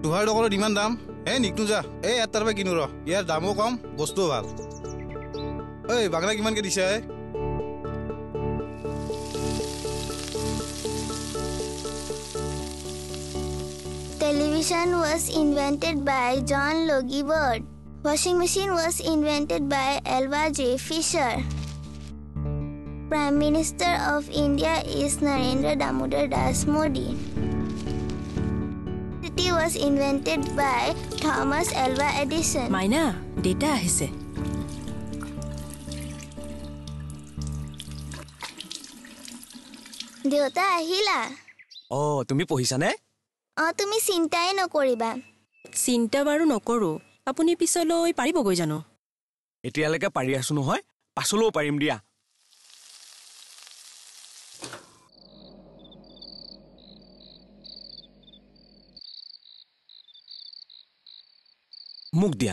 দুহাৰ ডকৰত ইমান দাম হে নিকনো যা এই এটাৰ পৰা কিনো ৰ ইয়াৰ দামো কম বস্তুও ভাল ঐ বাগনা কিমানকে দিছে Television was invented by John Logie Bird. Washing machine was invented by Alva J. Fisher. Prime Minister of India is Narendra Damodar Das Modi. City was invented by Thomas Alva Edison. Maina, data ahise. Deota ahila. Oh, tumi pohisa ne? তুমি চিন্তাই নকৰিবা চিন্তা বাৰু নকৰো আপুনি পিছলৈ পাৰিব গৈ জানো এতিয়ালৈকে পাৰি আছো নহয় পাছলৈও পাৰিম দিয়া মুখ দিয়া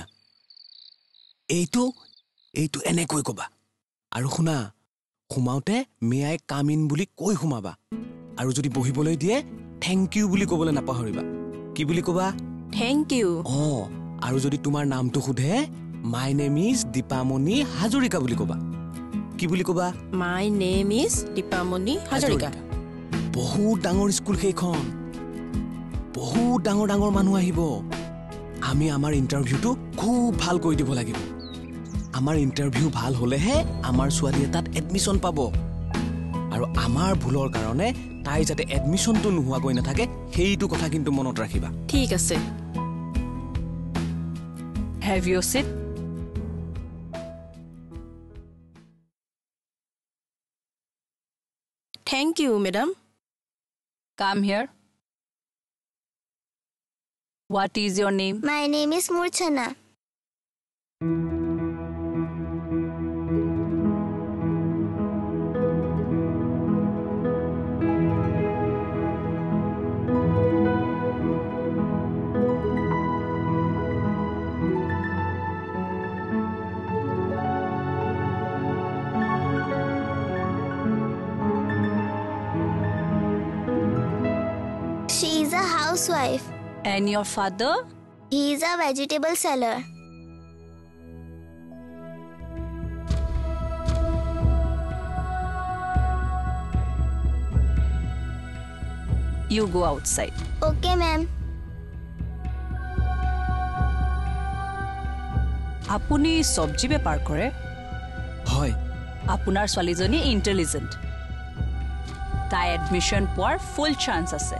এইটো এনেকৈ কবা আৰু শুনা ঘুমাওতে মে আই কাম ইন বুলি কৈ ঘুমাবা আৰু যদি বহিবলৈ দিয়ে Thank you বুলি কবলে নাপাহৰিবা কি বুলি কবা Thank you আৰু যদি তোমাৰ নামটো খুধে My name is Dipamoni Hajorika বুলি কবা কি বুলি কবা My name is Dipamoni Hajorika বহুত ডাঙৰ স্কুল সেইখন বহুত ডাঙৰ মানুহ আহিব আমি আমাৰ ইন্টাৰভিউটো খুব ভাল কৰি দিব লাগিব আমাৰ ইন্টাৰভিউ ভাল হলেহে আমাৰ ছোৱালীয়ে তাত এডমিশন পাব আৰু আমাৰ ভুলৰ কাৰণে তাই যাতে এডমিশনটো নোহোৱা গৈ নাথাকে সেইটো কথা কিন্তু মনত ৰাখিবা ঠিক আছে Have your seat Thank you madam Come here What is your name My name is Murchana She is a housewife. And your father? He is a vegetable seller. You go outside. Okay, ma'am. আপুনি সবজি বেপাৰ কৰে? হয় আপোনাৰ ছোৱালীজনী intelligent তাই admission পোৱাৰ full chance আছে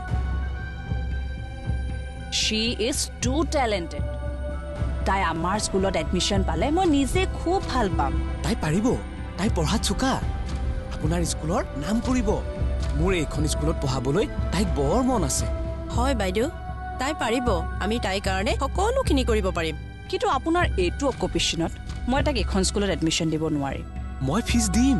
She is too talented তাই আমাৰ স্কুলত এডমিশন পালে মই নিজে খুব ভাল পাম তাই পাৰিব তাই পঢ়াত চোকা আপোনাৰ স্কুলৰ নাম কৰিব মোৰ এইখন স্কুলত পঢ়াবলৈ তাইক বৰ মন আছে হয় বাইদেউ তাই পাৰিব আমি তাই কাৰণে সকলোখিনি কৰিব পাৰিম কিন্তু আপোনাৰ এইটো অকুপেশনত মই তাক এখন স্কুলত এডমিশন দিব নোৱাৰিম মই ফিজ দিম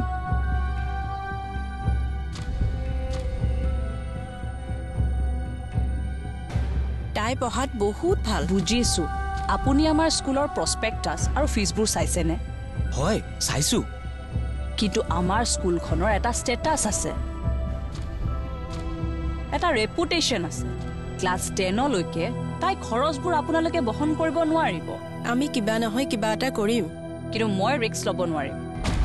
তাই পঢ়াত বহুত ভাল বুজিছো আপুনি আমাৰ স্কুলৰ প্ৰসপেক্টাস আৰু ফিজবোৰ চাইছেনে হয় চাইছো কিন্তু আমাৰ স্কুলখনৰ এটা ষ্টেটাস আছে এটা ৰেপুটেশন আছে ক্লাস 10 লৈকে তাই খৰচবোৰ আপোনালোকে বহন কৰিব নোৱাৰিব আমি কিবা নহয় কিবা এটা কৰিম কিন্তু মই ৰিস্ক ল'ব নোৱাৰিম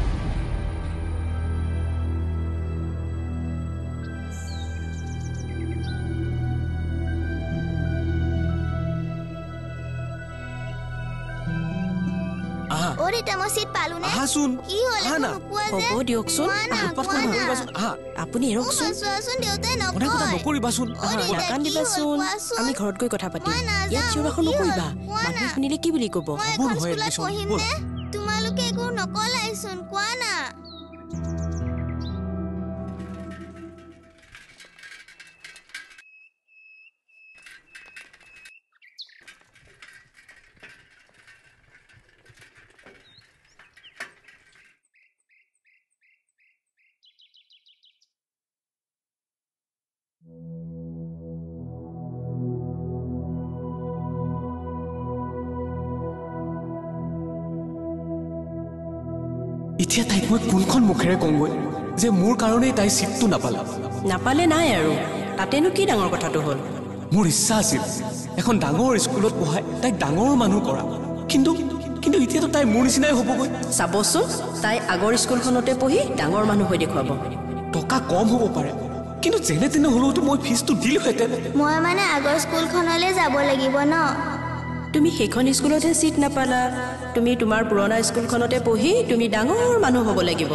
Ore tamosit palune. Ahasun. Ki hole nukua je. Hobo dioksun. Apuni eroksun. Suasun deotai nokoi. Ona kota nokoribasun. Nakan dibasun. Ami ঘৰত গৈ কথা পাতিম ইয়াত চিৰাখন নকৰিবা মানুহ শুনিলে কি বুলি ক'ব বল হয় পঢ়িমনে তোমালোকে একো নকলাইছোন কোৱা না এতিয়া তাইক মই কোনখন মুখেৰে কংগৈ যে মোৰ কাৰণেই তাই সিটটো নাপালে নাই আৰু তাতেনো কি ডাঙৰ কথাটো হ'ল মোৰ ইচ্ছা আছিল এখন ডাঙৰ স্কুলত পঢ়াই তাইক ডাঙৰ মানুহ কৰা কিন্তু কিন্তু এতিয়াতো তাই মোৰ নিচিনাই হ'বগৈ চাবচোন তাই আগৰ স্কুলখনতে পঢ়ি ডাঙৰ মানুহ হৈ দেখুৱাব টকা কম হ'ব পাৰে কিন্তু যেনে তেনে হ'লেওতো মই ফিজটো দিলোহেঁতেন মই মানে আগৰ স্কুলখনলৈ যাব লাগিব ন তুমি সেইখন স্কুলতহে চিট নাপালা তুমি তোমাৰ পুৰণা স্কুলখনতে পঢ়ি তুমি ডাঙৰ মানুহ হ'ব লাগিব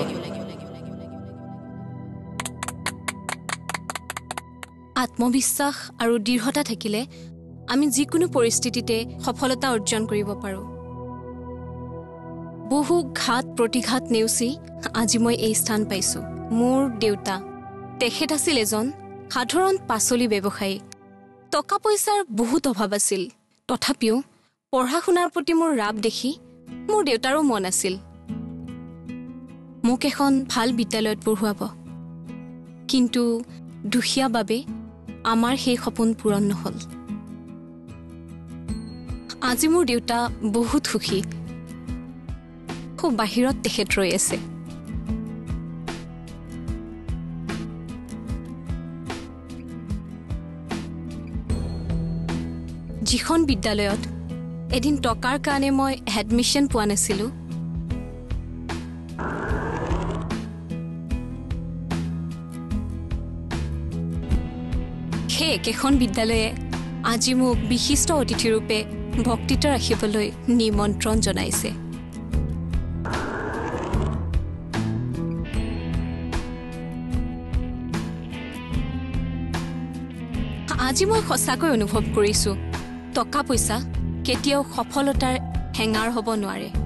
আত্মবিশ্বাস আৰু দৃঢ়তা থাকিলে আমি যিকোনো পৰিস্থিতিতে সফলতা অৰ্জন কৰিব পাৰোঁ বহু ঘাত প্ৰতিঘাত নেওচি আজি মই এই স্থান পাইছোঁ মোৰ দেউতা তেখেত আছিল এজন সাধাৰণ পাচলি ব্যৱসায়ী টকা পইচাৰ বহুত অভাৱ আছিল তথাপিও পঢ়া শুনাৰ প্ৰতি মোৰ ৰাপ দেখি মোৰ দেউতাৰো মন আছিল মোক এখন ভাল বিদ্যালয়ত পঢ়ুৱাব কিন্তু দুখীয়া বাবে আমাৰ সেই সপোন পূৰণ নহ'ল আজি মোৰ দেউতা বহুত সুখী খুব বাহিৰত তেখেত ৰৈ আছে যিখন বিদ্যালয়ত এদিন টকাৰ কাৰণে মই এডমিশ্যন পোৱা নাছিলোঁ সেই একেখন বিদ্যালয়ে আজি মোক বিশিষ্ট অতিথিৰূপে বক্তৃতা ৰাখিবলৈ নিমন্ত্ৰণ জনাইছে আজি মই সঁচাকৈ অনুভৱ কৰিছোঁ টকা পইচা কেতিয়াও সফলতাৰ হেঙাৰ হ'ব নোৱাৰে